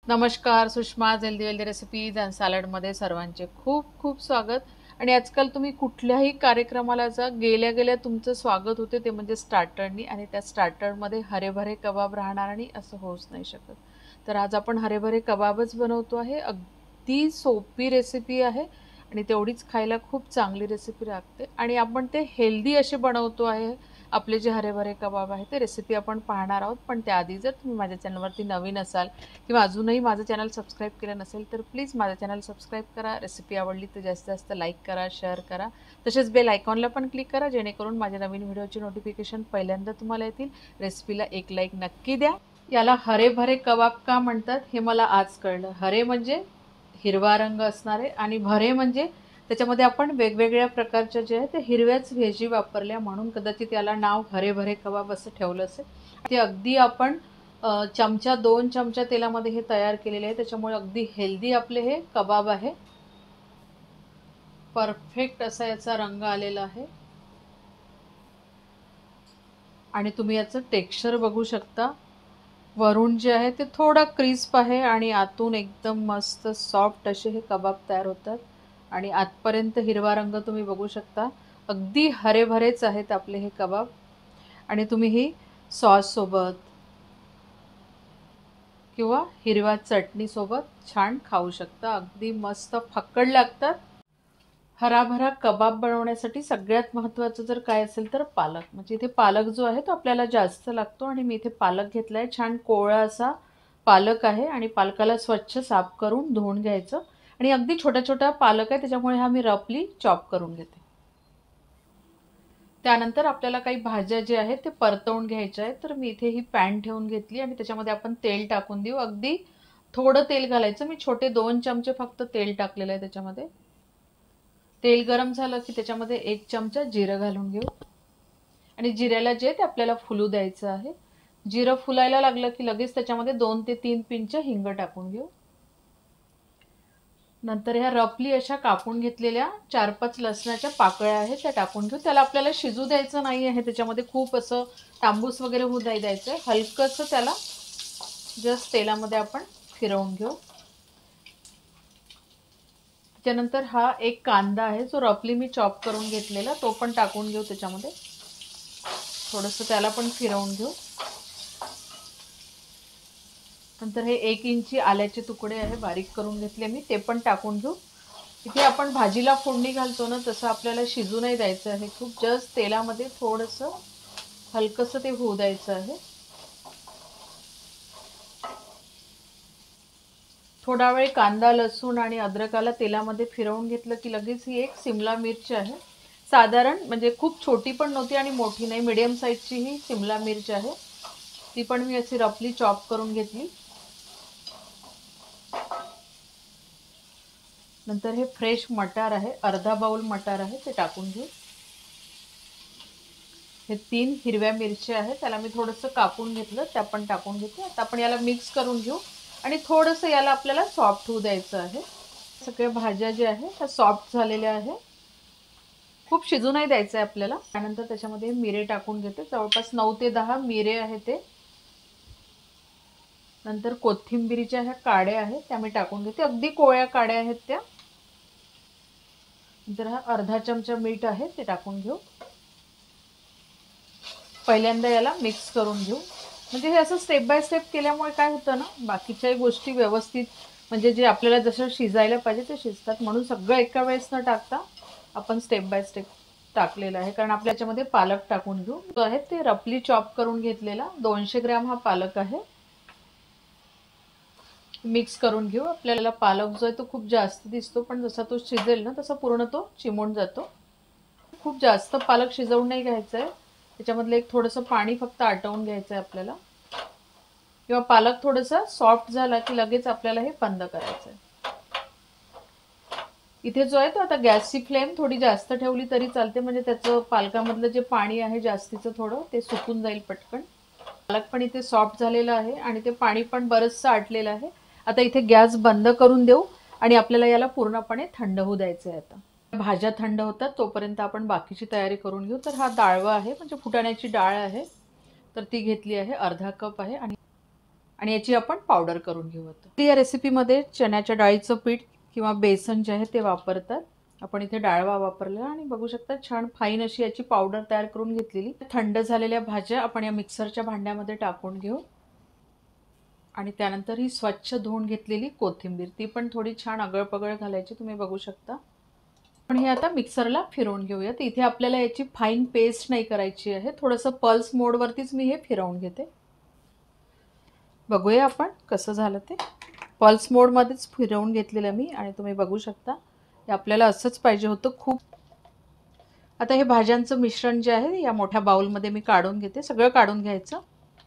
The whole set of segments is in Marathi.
नमस्कार, सुषमा हेल्दी रेसिपीज अँड सॅलडमध्ये सर्वांचे खूप खूप स्वागत. आणि आजकाल तुम्ही कुठल्याही कार्यक्रमाला जा, गेल्या गेल्या तुमचं स्वागत होते ते म्हणजे स्टार्टरनी, आणि त्या स्टार्टरमध्ये हरेभरे कबाब राहणार आणि असं होऊच नाही शकत. तर आज आपण हरेभरे कबाबच बनवतो आहे. अगदी सोपी रेसिपी आहे आणि तेवढीच खायला खूप चांगली रेसिपी लागते, आणि आपण ते हेल्दी असे बनवतो आहे. आपले जे हरेभरे कबाब आहे ते रेसिपी आपण पाहणार आहोत. पण त्याआधी जर तुम्ही माझ्या चॅनलवरती नवीन असाल किंवा अजूनही माझं चॅनल सबस्क्राईब केलं नसेल तर प्लीज माझं चॅनल सबस्क्राईब करा. रेसिपी आवडली तर जास्तीत जास्त लाईक करा, शेअर करा. तसेच बेल आयकॉनला पण क्लिक करा, जेणेकरून माझ्या नवीन व्हिडिओची नोटिफिकेशन पहिल्यांदा तुम्हाला येतील. रेसिपीला एक लाईक नक्की द्या. याला हरे भरे कबाब का म्हणतात हे मला आज कळलं. हरे म्हणजे हिरवा रंग असणारे, आणि भरे म्हणजे त्याच्यामध्ये आपण वेगवेगळ्या प्रकारच्या जे आहे ते हिरव्याच व्हेजी वापरल्या, म्हणून कदाचित याला नाव हरे भरे कबाब असं ठेवलं असेल. ते अगदी आपण चमचा 2 चमचा तेलामध्ये हे तयार केलेले आहे, त्याच्यामुळे अगदी हेल्दी आपले हे कबाब आहे. परफेक्ट असा याचा रंग आलेला आहे, आणि तुम्ही याचं टेक्स्चर बघू शकता. वरून जे आहे ते थोडा क्रिस्प आहे आणि आतून एकदम मस्त सॉफ्ट असे हे कबाब तयार होतात. आणि आतपर्यंत हिरवा रंग तुम्ही बघू शकता. अगदी हरेभरेच आहेत आपले हे कबाब. आणि तुम्ही ही सॉस सोबत किंवा हिरव्या चटणीसोबत छान खाऊ शकता. अगदी मस्त फक्कड लागतात. हराभरा कबाब बनवण्यासाठी सगळ्यात महत्त्वाचं जर काय असेल तर पालक. म्हणजे इथे पालक जो आहे तो आपल्याला जास्त लागतो, आणि मी इथे पालक घेतला आहे. छान कोवळा असा पालक आहे, आणि पालकाला स्वच्छ साफ करून धुवून घ्यायचं. आणि अगदी छोटा छोटा पालक आहे, त्याच्यामुळे हा मी रफली चॉप करून घेते. त्यानंतर आपल्याला काही भाज्या जे आहेत ते परतवून घ्यायच्या आहेत. तर मी इथे ही पॅन ठेवून घेतली, आणि त्याच्यामध्ये आपण तेल टाकून देऊ. अगदी थोडं तेल घालायचं. मी छोटे 2 चमचे फक्त तेल टाकलेलं आहे त्याच्यामध्ये. तेल गरम झालं की त्याच्यामध्ये 1 चमचा जिरं घालून घेऊ, आणि जिऱ्याला जे ते आपल्याला फुलू द्यायचं आहे. जिरं फुलायला लागलं की लगेच त्याच्यामध्ये 2 ते 3 पिंच हिंग टाकून घेऊ. नंतर ह्या रफली अशा कापून घेतलेल्या 4-5 लसणाच्या पाकळ्या आहेत त्या टाकून घेऊ. त्याला आपल्याला शिजू द्यायचं नाही आहे, त्याच्यामध्ये खूप असं तांबूस वगैरे होऊ द्यायचं आहे. हलकंसं त्याला जस्ट तेलामध्ये आपण फिरवून घेऊ. त्याच्यानंतर हा एक कांदा आहे जो रफली मी चॉप करून घेतलेला, तो पण टाकून घेऊ त्याच्यामध्ये. थोडंसं त्याला पण फिरवून घेऊ. नंतर हे 1 इंची आल्याचे तुकडे आहे बारीक करून घेतले मी, ते पण टाकून घेऊ. इथे आपण भाजीला फोडणी घालतो ना, तसं आपल्याला शिजू नाही द्यायचं आहे. खूप जस्ट तेलामध्ये थोडंसं हलकंसं ते होऊ द्यायचं आहे. थोडा वेळ कांदा, लसूण आणि अद्रकाला तेलामध्ये फिरवून घेतलं की लगेच ही एक सिमला मिरची आहे. साधारण म्हणजे खूप छोटी पण नव्हती आणि मोठी नाही, मीडियम साईजची ही सिमला मिरची आहे. ती पण मी अशी रफली चॉप करून घेतली. नंतर हे फ्रेश मटार आहे, अर्धा बाउल मटार आहे, ते टाकून घेऊ. हे 3 हिरव्या मिरच्या आहेत, त्याला मी थोडंसं कापून घेतलं, त्या पण टाकून घेते. आता आपण याला मिक्स करून घेऊ, आणि थोडंसं याला आपल्याला सॉफ्ट होऊ द्यायचं आहे. सगळ्या भाज्या ज्या आहेत त्या सॉफ्ट झालेल्या आहे. खूप शिजू नाही द्यायचं आहे आपल्याला. त्यानंतर त्याच्यामध्ये मिरे टाकून घेते. जवळपास 9 ते 10 मिरे आहे ते. नंतर कोथिंबीरीच्या ह्या काड्या आहेत त्या मी टाकून घेते. अगदी कोळ्या काड्या आहेत त्या. नंतर हा अर्धा चमचा मीठ आहे ते टाकून घेऊ. पहिल्यांदा याला मिक्स करून घेऊ. म्हणजे हे असं स्टेप बाय स्टेप केल्यामुळे काय होतं ना, बाकीच्याही गोष्टी व्यवस्थित म्हणजे जे आपल्याला जसं शिजायला पाहिजे ते शिजतात. म्हणून सगळं एका वेळेस न टाकता आपण स्टेप बाय स्टेप टाकलेलं आहे. कारण आपल्या याच्यामध्ये पालक टाकून घेऊ. जो आहे ते रफली चॉप करून घेतलेला 200 ग्रॅम हा पालक आहे. मिक्स करून घेऊ. आपल्याला पालक जो आहे तो खूप जास्त दिसतो, पण जसा तो शिजेल ना तसा पूर्ण तो चिमून जातो. खूप जास्त पालक शिजवून नाही घ्यायचा आहे. त्याच्यामधलं एक थोडंसं पाणी फक्त आटवून घ्यायचं आहे आपल्याला. किंवा पालक थोडासा सॉफ्ट झाला की लगेच आपल्याला हे बंद करायचं आहे. इथे जो आहे तो आता गॅसची फ्लेम थोडी जास्त ठेवली तरी चालते, म्हणजे त्याचं पालकामधलं जे पाणी आहे जास्तीचं थोडं ते सुकून जाईल पटकन. पालक पण इथे सॉफ्ट झालेला आहे आणि ते पाणी पण बरंचसं आटलेलं आहे. आता इथे गॅस बंद करून देऊ, आणि आपल्याला याला पूर्णपणे थंड होऊ द्यायचं आहे. आता भाज्या थंड होतात तोपर्यंत आपण बाकीची तयारी करून घेऊ. तर हा डाळवा आहे, म्हणजे फुटाण्याची डाळ आहे, तर ती घेतली आहे, अर्धा कप आहे. आणि आणि याची आपण पावडर करून घेऊ. आता या रेसिपीमध्ये चण्याच्या डाळीचं पीठ किंवा बेसन जे आहे ते वापरतात. आपण इथे डाळवा वापरला आणि बघू शकता छान फाईन अशी याची पावडर तयार करून घेतलेली. थंड झालेल्या भाज्या आपण या मिक्सरच्या भांड्यामध्ये टाकून घेऊ आणि त्यानंतर ही स्वच्छ धुवून घेतलेली कोथिंबीर ती पण थोडी छान अगळपगळ घालायची. तुम्ही बघू शकता. पण हे आता मिक्सरला फिरवून घेऊया. तर इथे आपल्याला याची फाईन पेस्ट नाही करायची आहे. थोडंसं पल्स मोडवरतीच मी हे फिरवून घेते. बघूया आपण कसं झालं ते. पल्स मोडमध्येच फिरवून घेतलेलं मी आणि तुम्ही बघू शकता हे आपल्याला असंच पाहिजे होतं खूप. आता हे भाज्यांचं मिश्रण जे आहे या मोठ्या बाउलमध्ये मी काढून घेते. सगळं काढून घ्यायचं.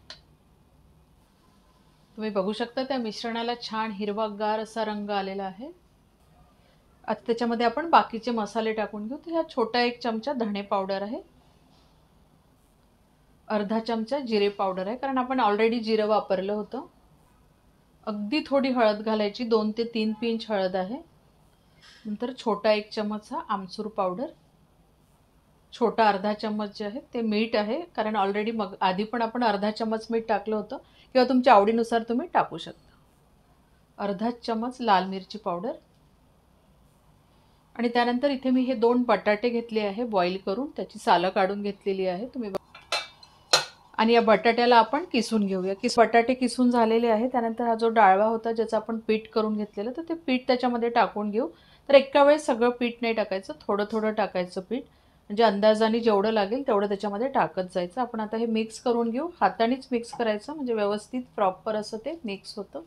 तुम्ही बघू शकता त्या मिश्रणाला छान हिरवागार असा रंग आलेला आहे. आता त्याच्यामध्ये आपण बाकीचे मसाले टाकून घेऊ. तर हा छोटा 1 चमचा धणे पावडर आहे, अर्धा चमचा जिरे पावडर आहे, कारण आपण ऑलरेडी जिरं वापरलं होतं. अगदी थोडी हळद घालायची, 2 ते 3 पिंच हळद आहे. नंतर छोटा 1 चमच हा आमचूर पावडर, छोटा अर्धा चमच जे आहे ते मीठ आहे, कारण ऑलरेडी मग आधी पण आपण अर्धा चमच मीठ टाकलं होतं, किंवा तुमच्या आवडीनुसार तुम्ही टाकू शकता. अर्धा चमच लाल मिरची पावडर आणि त्यानंतर इथे मी हे 2 बटाटे घेतले आहे बॉईल करून, त्याची सालं काढून घेतलेली आहे तुम्ही. आणि या बटाट्याला आपण किसून घेऊया. बटाटे किसून झालेले आहे. त्यानंतर हा जो डाळवा होता ज्याचं आपण पीठ करून घेतलेलं, तर ते पीठ त्याच्यामध्ये टाकून घेऊ. तर एका वेळेस सगळं पीठ नाही टाकायचं, थोडं थोडं टाकायचं पीठ, म्हणजे अंदाजाने जेवढं लागेल तेवढं त्याच्यामध्ये टाकत जायचं. आपण आता हे मिक्स करून घेऊ. हातानेच मिक्स करायचं, म्हणजे व्यवस्थित प्रॉपर असं ते मिक्स होतं.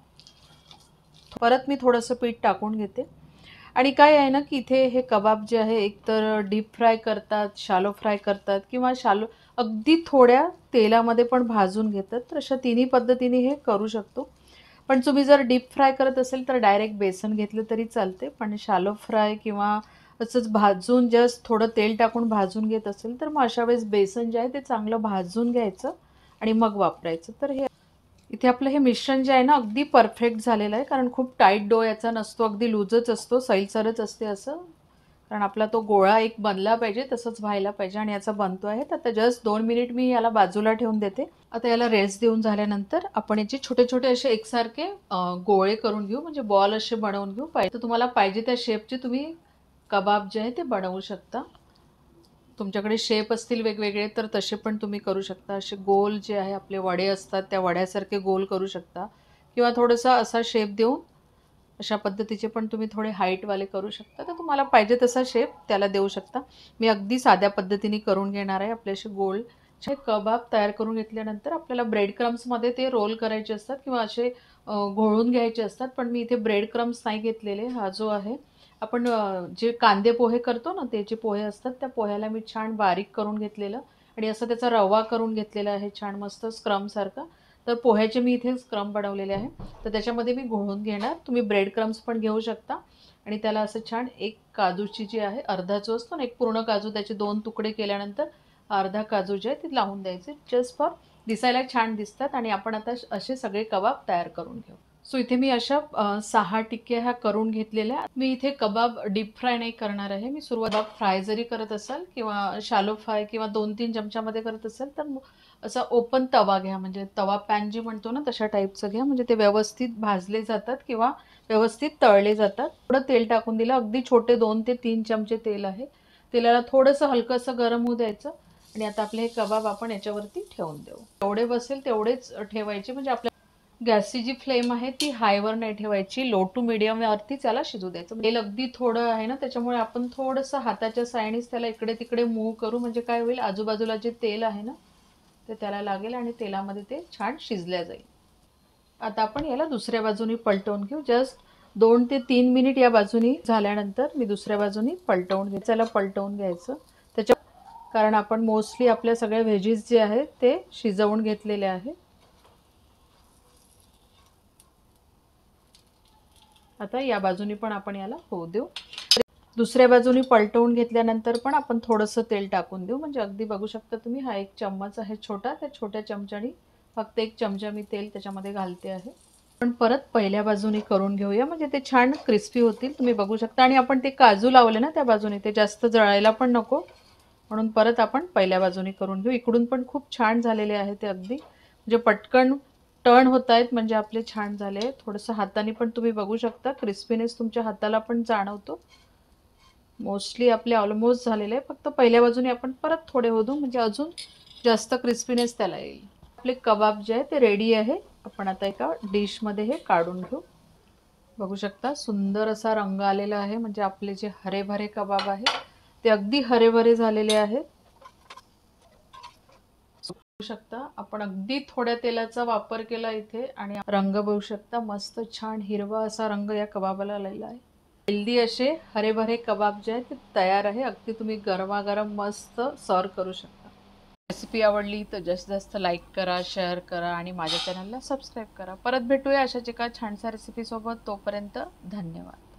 परत मी थोडंसं पीठ टाकून घेते. आणि काय आहे ना की इथे हे कबाब जे आहे एकतर डीप फ्राय करतात, शालो फ्राय करतात, किंवा अगदी थोड्या तेलामध्ये पण भाजून घेतात. तर अशा तिन्ही पद्धतीने हे करू शकतो. पण तुम्ही जर डीप फ्राय करत असेल तर डायरेक्ट बेसन घेतलं तरी चालते. पण शालो फ्राय किंवा असंच भाजून जस्ट थोडं तेल टाकून भाजून घेत असेल तर मग अशा वेळेस बेसन जे आहे ते चांगलं भाजून घ्यायचं आणि मग वापरायचं. तर हे इथे आपलं हे मिश्रण जे आहे ना अगदी परफेक्ट झालेलं आहे, कारण खूप टाईट डो याचा नसतो, अगदी लूजच असतो, सैलसरच असते असं. कारण आपला तो गोळा एक बनला पाहिजे, तसंच व्हायला पाहिजे, आणि याचा बनतो आहे. तर आता जस्ट 2 मिनिट मी याला बाजूला ठेवून देते. आता याला रेस्ट देऊन झाल्यानंतर आपण याचे छोटे छोटे असे एकसारखे गोळे करून घेऊ, म्हणजे बॉल असे बनवून घेऊ. पाहिजे तर तुम्हाला पाहिजे त्या शेपचे तुम्ही कबाब जे आहे ते बनवू शकता. तुमच्याकडे शेप असतील वेगवेगळे तर तसे पण तुम्ही करू शकता. असे गोल जे आहे आपले वडे असतात त्या वड्यासारखे गोल करू शकता, किंवा थोडासा असा शेप देऊन अशा पद्धतीचे पण तुम्ही थोडे हाईटवाले करू शकता. तर तुम्हाला पाहिजे तसा शेप त्याला देऊ शकता. मी अगदी साध्या पद्धतीने करून घेणार आहे. आपले असे गोल कबाब तयार करून घेतल्यानंतर आपल्याला ब्रेड क्रम्समध्ये ते रोल करायचे असतात, किंवा असे घोळून घ्यायचे असतात. पण मी इथे ब्रेड क्रम्स नाही घेतलेले. हा जो आहे आपण जे कांदे पोहे करतो ना, ते जे पोहे असतात त्या पोह्याला मी छान बारीक करून घेतलेलं आणि असं त्याचा रवा करून घेतलेला आहे छान मस्त स्क्रमसारखा. तर पोह्याचे मी इथे स्क्रम बनवलेले आहे, तर त्याच्यामध्ये मी घोळून घेणार. तुम्ही ब्रेड क्रम्स पण घेऊ शकता आणि त्याला असं छान एक काजूची जी आहे अर्धा जो असतो ना, एक पूर्ण काजू त्याचे 2 तुकडे केल्यानंतर अर्धा काजू जे आहे ते लावून द्यायचे, जस्ट फॉर दिसायला छान दिसतात. आणि आपण आता असे सगळे कबाब तयार करून घेऊ. सो इथे मी अशा 6 टिक्क्या ह्या करून घेतलेल्या. मी इथे कबाब डीप फ्राय नाही करणार आहे. मी सुरुवात फ्राय जरी करत असाल किंवा शालो फ्राय किंवा 2-3 चमच्यामध्ये करत असाल तर असा ओपन तवा घ्या, म्हणजे तवा पॅन जे म्हणतो ना तशा टाईपचं घ्या, म्हणजे ते व्यवस्थित भाजले जातात किंवा व्यवस्थित तळले जातात. थोडं तेल टाकून दिलं, अगदी छोटे 2 ते 3 चमचे तेल आहे. तेलाला थोडंसं हलकंसं गरम होऊ द्यायचं आणि आता आपले हे कबाब आपण याच्यावरती ठेवून देऊ. जेवढे बसेल तेवढेच ठेवायचे, म्हणजे आपल्या गॅसची जी फ्लेम आहे ती हायवर नाही ठेवायची, लो टू मीडियम वरती त्याला शिजू द्यायचं. तेल अगदी थोडं आहे ना, त्याच्यामुळे आपण थोडंसं हाताच्या सायनीच त्याला इकडे तिकडे मूव्ह करू, म्हणजे काय होईल आजूबाजूला जे तेल आहे ना ते त्याला लागेल आणि तेलामध्ये ते छान शिजल्या जाईल. आता आपण याला दुसऱ्या बाजूनी पलटवून घेऊ. जस्ट 2 ते 3 मिनिट या बाजूनी झाल्यानंतर मी दुसऱ्या बाजूनी पलटवून घ्यायचं. त्याला पलटवून घ्यायचं त्याच्या, कारण आपण मोस्टली आपल्या सगळ्या व्हेजीस जे आहेत ते शिजवून घेतलेले आहे. आता या बाजूनी पण आपण याला होऊ देऊ. दुसऱ्या बाजूनी पलटवून घेतल्यानंतर पण आपण थोडंसं तेल टाकून देऊ, म्हणजे अगदी बघू शकता तुम्ही हा 1 चम्मच आहे छोटा, त्या छोट्या चमच्यानी फक्त 1 चमचा मी तेल त्याच्यामध्ये घालते आहे. पण परत पहिल्या बाजूनी करून घेऊया, म्हणजे ते छान क्रिस्पी होतील. तुम्ही बघू शकता. आणि आपण ते काजू लावले ना त्या बाजूने, ते जास्त जळायला पण नको, म्हणून परत आपण पहिल्या बाजूनी करून घेऊ. इकडून पण खूप छान झालेले आहे ते, अगदी म्हणजे पटकन टर्न होत आहेत म्हणजे आपले छान झाले. थोडंसं हाताने पण तुम्ही बघू शकता, क्रिस्पीनेस तुमच्या हाताला पण जाणवतो. मोस्टली आपले ऑलमोस्ट झालेले आहे. फक्त पहिल्या बाजूने आपण परत थोडे होऊ म्हणजे अजून जास्त क्रिस्पीनेस त्याला येईल. आपले कबाब जे आहे ते रेडी आहे. आपण आता एका डिशमध्ये हे काढून घेऊ. बघू शकता सुंदर असा रंग आलेला आहे. म्हणजे आपले जे हरे-भरे कबाब आहे ते अगदी हरे-भरे झालेले आहेत. बघू शकता आपण अगदी थोड्या तेलाचा वापर केला इथे आणि रंग बघू शकता मस्त छान हिरवा असा रंग या कबाबाला आलेला आहे. हेल्दी असे हरे-भरे कबाब जे आहेत ते तयार आहे. अगदी तुम्ही गरमागरम मस्त सर्व करू शकता. रेसिपी आवडली तर जास्तीत जास्त लाईक करा, शेअर करा आणि माझ्या चॅनलला सबस्क्राईब करा. परत भेटूया अशाच एका छानशा रेसिपीसोबत. तोपर्यंत धन्यवाद.